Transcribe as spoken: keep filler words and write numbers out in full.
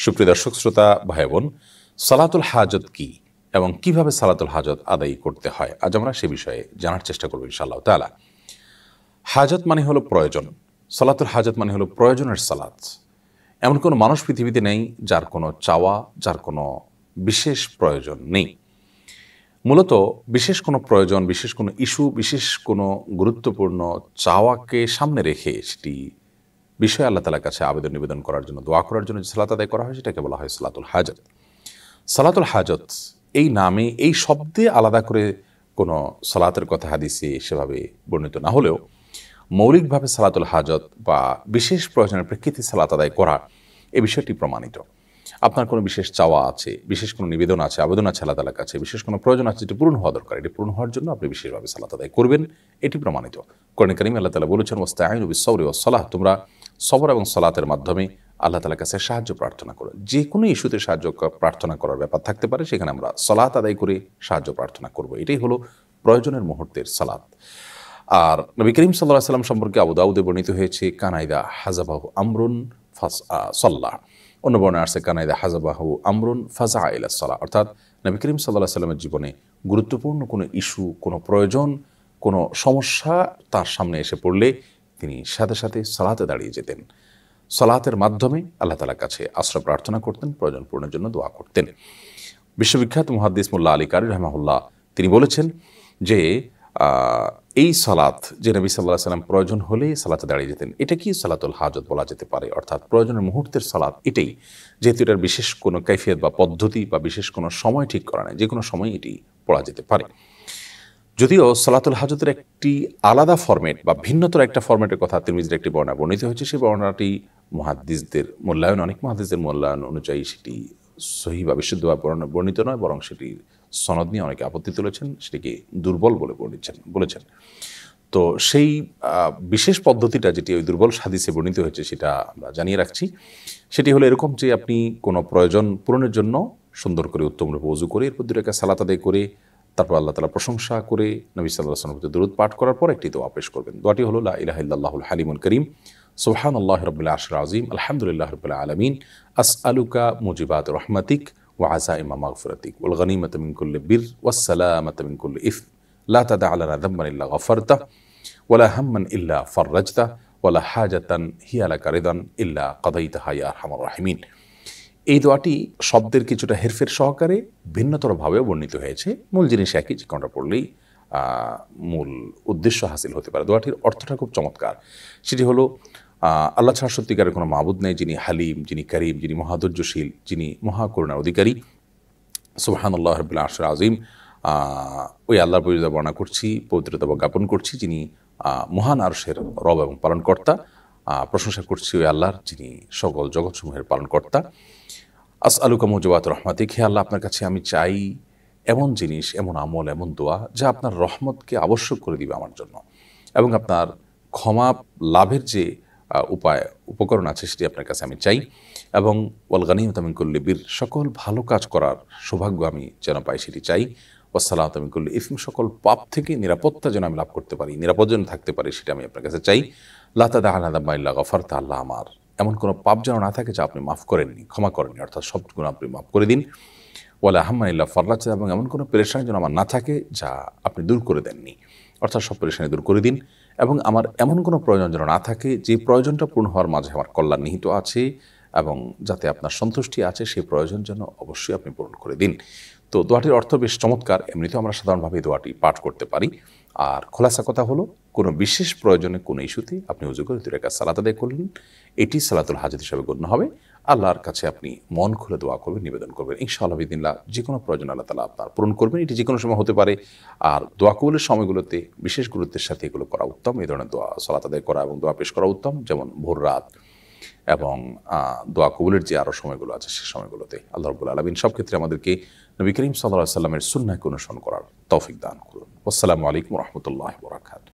সুপ্রিয় দর্শক শ্রোতা ভাই বোন, সালাতুল হাজত কি এবং কিভাবে সালাতুল হাজত আদায় করতে হয়, আজ আমরা সে বিষয়ে জানার চেষ্টা করব ইনশাআল্লাহ তাআলা। হাজত মানে হলো প্রয়োজন, সালাতুল হাজত মানে হলো প্রয়োজনের সালাত। এমন কোনো মানুষ পৃথিবীতে নেই যার কোনো চাওয়া, যার কোনো বিশেষ প্রয়োজন নেই। মূলত বিশেষ কোনো প্রয়োজন, বিশেষ কোনো ইস্যু, বিশেষ কোনো গুরুত্বপূর্ণ চাওয়াকে সামনে রেখে সেটি বিষয় আল্লাহ তাআলার কাছে আবেদন নিবেদন করার জন্য, দোয়া করার জন্য যে সালাত আদায় করা হয় সেটাকে বলা হয় সালাতুল হাজত। সালাতুল হাজত এই নামে, এই শব্দে আলাদা করে কোনো সালাতের কথা হাদিসে সেভাবে বর্ণিত না হলেও মৌলিকভাবে সালাতুল হাজত বা বিশেষ প্রয়োজনের প্রেক্ষিতে সালাত আদায় করা এই বিষয়টি প্রমাণিত। আপনার কোনো বিশেষ চাওয়া আছে, বিশেষ কোনো নিবেদন আছে, আবেদন আছে আল্লাহ তাআলার কাছে, বিশেষ কোনো প্রয়োজন আছে যেটি পূরণ হওয়া দরকার, এটি পূরণ হওয়ার জন্য আপনি বিশেষভাবে সালাত আদায় করবেন, এটি প্রমাণিত। কোরআনে কারিমে আল্লাহ তাআলা বলেছেন, ওয়াস্তাঈনু বিস-সাবরি ওয়াস-সালাহ, তোমরা সবর এবং সালাতের মাধ্যমে আল্লাহ তাআলার কাছে সাহায্য প্রার্থনা করো। যে কোনো ইস্যুতে সাহায্য প্রার্থনা করার ব্যাপার থাকতে পারে, সেখানে আমরা সালাত আদায় করে সাহায্য প্রার্থনা করব। এটাই হলো প্রয়োজনের মুহূর্তের সালাত। আর নবী করিম সাল্লাল্লাহু আলাইহি ওয়াসাল্লাম সম্পর্কে আবু দাউদে বর্ণিত হয়েছে, কানাইদা হাজাবাহু আমরুন ফাস সাল্লাহ, অন্য বর্ণে আসছে কানাইদা হাজাবাহু আমরুন ফাজা ইলা সালাহ, অর্থাৎ নবী করিম সাল্লাল্লাহু আলাইহি ওয়াসাল্লামের জীবনে গুরুত্বপূর্ণ কোনো ইস্যু, কোনো প্রয়োজন, কোনো সমস্যা তার সামনে এসে পড়লে তিনি সাথে সাথে সালাতে দাঁড়িয়ে যেতেন। সালাতের মাধ্যমে আল্লাহ তাআলার কাছে আশ্রয় প্রার্থনা করতেন, প্রয়োজন পূরণের জন্য দোয়া করতেন। বিশ্ববিখ্যাত মুহাদ্দিস মোল্লা আলী কারি রাহিমাহুল্লাহ তিনি বলেছেন যে এই সালাত যে নবী সাল্লাল্লাহু আলাইহি ওয়াসাল্লাম প্রয়োজন হলে সালাতে দাঁড়িয়ে যেতেন, এটা কি সালাতুল হাজত বলা যেতে পারে, অর্থাৎ প্রয়োজনের মুহূর্তের সালাত এটাই, যেহেতু এটার বিশেষ কোনো কাইফিয়ত বা পদ্ধতি বা বিশেষ কোনো সময় ঠিক করা নেই, যে কোনো সময় এটি পড়া যেতে পারে। যদিও সালাতুল হাজতের একটি আলাদা ফরম্যাট বা ভিন্নতর একটা ফরম্যাটের কথা তিরমিজির একটি বর্ণনা বর্ণিত হয়েছে, সেই বর্ণনাটি মুহাদ্দিসদের মূল্যায়ন, অনেক মুহাদ্দিসদের মূল্যায়ন অনুযায়ী সেটি সহিহ বা বিশুদ্ধভাবে বর্ণিত নয়, বরং সেটি সনদ নিয়ে অনেকে আপত্তি তুলেছেন, সেটিকে দুর্বল বলে বলেছেন বলেছেন তো সেই বিশেষ পদ্ধতিটা যেটি ওই দুর্বল হাদিসে বর্ণিত হয়েছে সেটা আমরা জানিয়ে রাখছি। সেটি হলো এরকম যে আপনি কোনো প্রয়োজন পূরণের জন্য সুন্দর করে উত্তমরূপে ওযু করে এরপর দুই রাকাত সালাত আদায় করে তারপর আল্লাহ তাআলা প্রশংসা করে নবী সাল্লাল্লাহু আলাইহি ওয়াসাল্লামের প্রতি দরুদ পাঠ করার পর একটি দোয়া পেশ করবেন। দোয়াটি হলো লা ইলাহা ইল্লাল্লাহুল হালিমুল কারীম, সুবহানাল্লাহি রাব্বিল আরশিল আযীম, আলহামদুলিল্লাহি রাব্বিল আলামিন, আসআলুকা মুজিবাত রাহমাতিক ওয়া আযাইমা মাগফিরাতিক ওয়াল গনিমাতা মিন কুল্লি বির ওয়াস সালামাতা মিন কুল্লি ইথম লা তাদা লানা যামবান ইল্লা গফারতা ওয়ালা হাম্মান ইল্লা ফাররাজতা ওয়ালা হাজাতান হিয়া লাকা রিদান ইল্লা কাদাইতাহা ইয়া আরহামার রাহিমিন। এই দোয়াটি শব্দের কিছুটা হেরফের সহকারে ভিন্নতরভাবেও বর্ণিত হয়েছে, মূল জিনিস একই, যে কোনটা পড়লেই মূল উদ্দেশ্য হাসিল হতে পারে। দোয়াটির অর্থটা খুব চমৎকার। সেটি হলো আল্লাহ ছাড়া সত্যিকারের কোনো মাবুদ নেই, যিনি হালিম, যিনি করিম, যিনি মহাধৈর্যশীল, যিনি মহাকরুণার অধিকারী। সুবহানাল্লাহি রাব্বিল আরশিল আযীম, ওই আল্লাহর পবিত্রতা বর্ণনা করছি, পবিত্রতা জ্ঞাপন করছি, যিনি মহান আরশের রব এবং পালনকর্তা। প্রশংসা করছি ওই আল্লাহর, যিনি সকল জগৎসমূহের পালনকর্তা। আসআলুকা মুজিবাত রহমাতিক, হে আল্লাহ আপনার কাছে আমি চাই এমন জিনিস, এমন আমল, এমন দোয়া যা আপনার রহমতকে আবশ্যক করে দিবে আমার জন্য, এবং আপনার ক্ষমা লাভের যে উপায় উপকরণ আছে সেটি আপনার কাছে আমি চাই, এবং ওয়াল গনিমাতা মিন কুল্লি বির, সকল ভালো কাজ করার সৌভাগ্য আমি যেন পাই সেটি চাই, ওয়াস সালামাতা মিন কুল্লি ইথম, সকল পাপ থেকে নিরাপত্তা যেন আমি লাভ করতে পারি, নিরাপদ যেন থাকতে পারি সেটা আমি আপনার কাছে চাই। লা তাদা লানা যামবান ইল্লা গফারতা, আল্লাহ আমার এমন কোনো পাপ যেন না থাকে যা আপনি মাফ করেননি, ক্ষমা করেননি, অর্থাৎ সব গুনাহ আপনি মাফ করে দিন। ওয়ালা হাম্মান ইল্লা ফাররাজতা, এবং এমন কোনো পেরেশানি যেন আমার না থাকে যা আপনি দূর করে দেননি, অর্থাৎ সব পেরেশানি দূর করে দিন। এবং আমার এমন কোনো প্রয়োজন যেন না থাকে যে প্রয়োজনটা পূর্ণ হওয়ার মাঝে আমার কল্যাণ নিহিত আছে, এবং যাতে আপনার সন্তুষ্টি আছে সেই প্রয়োজন যেন অবশ্যই আপনি পূরণ করে দিন। তো দোয়াটির অর্থ বেশ চমৎকার। এমনিতেও আমরা সাধারণভাবে দোয়াটি পাঠ করতে পারি। আর খোলাসা কথা হলো, কোনো বিশেষ প্রয়োজনে, কোনো ইস্যুতে আপনি ওযু করে দুই রাকাত সালাত আদায় করলেন, এটি সালাতুল হাজত হিসেবে গণ্য হবে। আল্লাহর কাছে আপনি মন খুলে দোয়া করবেন, নিবেদন করবেন, ইনশাআল্লাহ বিদিনিল্লাহ যে কোনো প্রয়োজন আল্লাহ তাআলা আপনার পূরণ করবেন। এটি যে কোনো সময় হতে পারে। আর দোয়া কবুলের সময়গুলোতে বিশেষ গুরুত্বের সাথে এগুলো করা উত্তম। এই ধরনের দোয়া সালাত আদায় করা এবং দোয়া পেশ করা উত্তম, যেমন ভোর রাত এবং দোয়া কবুলের যে আরও সময়গুলো আছে সে সময়গুলোতে। আল্লাহ রাব্বুল আলামিন সব ক্ষেত্রে আমাদেরকে নবী করিম সাল্লাল্লাহু আলাইহি ওয়াসাল্লামের সুন্নাহকে অনুসরণ করার তৌফিক দান করুন। আসসালামু আলাইকুম ওয়া রাহমাতুল্লাহি ওয়া বারাকাতুহু।